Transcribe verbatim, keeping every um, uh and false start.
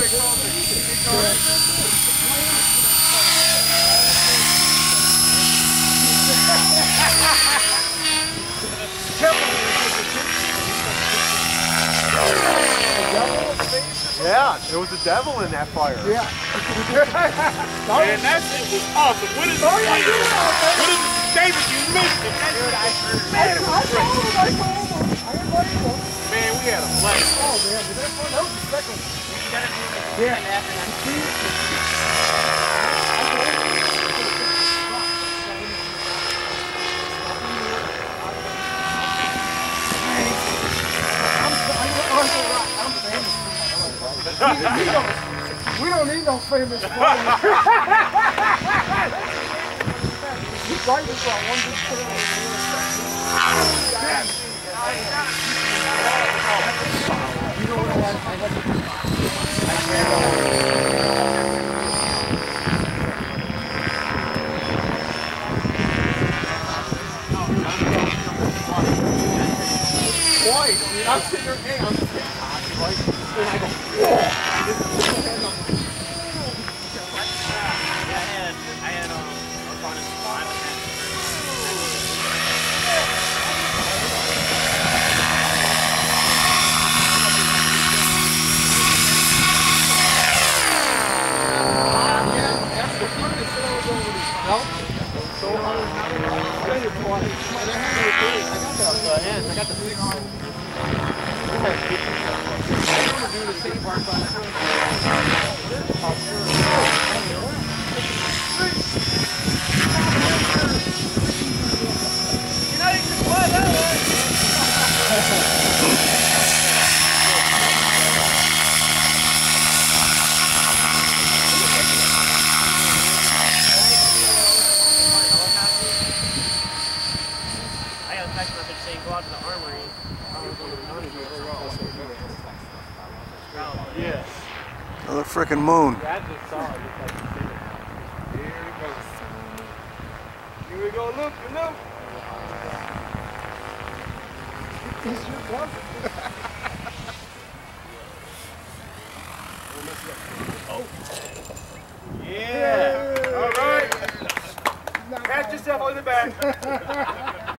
Yeah, there was a devil in that fire. Yeah. Man, that shit was awesome. What is it? What is it? David, you missed it. Dude, I, man, it was great. I told him. I invited him. Man, we had a blast. Oh, man. Was that fun? That was the second one. You gotta do it. Yeah. After that. We don't need no famous flyers. He's right this one. One just put it on the You know what I had? Why? I'm sitting there, hey, I'm sitting there, right? And I go, whoa! I got the six. I want to do the same part by you know you can fly that way. I got a text message saying go out to the armory. Yeah. Another frickin' moon. I just saw it. Here it goes. Here we go. Look, look. He's your brother. Oh. Yeah. All right. Pat yourself on the back.